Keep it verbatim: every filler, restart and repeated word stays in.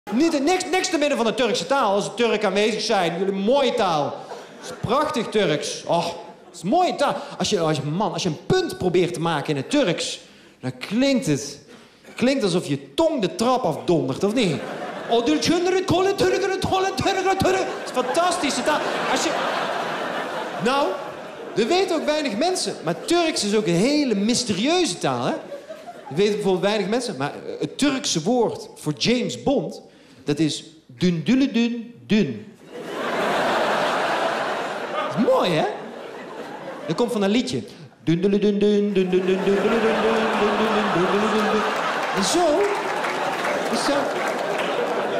Niet, niks, niks te midden van de Turkse taal. Als er Turken aanwezig zijn, jullie mooie taal. Het is prachtig Turks. Oh, het is mooie taal. Als je, als je, man, als je een punt probeert te maken in het Turks, dan klinkt het... Klinkt alsof je tong de trap afdondert, of niet? Oh, het is fantastische taal. Als je... Nou, dat weten ook weinig mensen. Maar Turks is ook een hele mysterieuze taal, hè? Dat weten bijvoorbeeld weinig mensen. Maar het Turkse woord voor James Bond, dat is dun-dulle-dun dun. Dat is mooi, hè? Dat komt van een liedje. Dun-dulle-dun-dun, dun-dun-dun-dun-dun-dun-dun-dun-dun-dun-dun-dun. En zo... Is zo...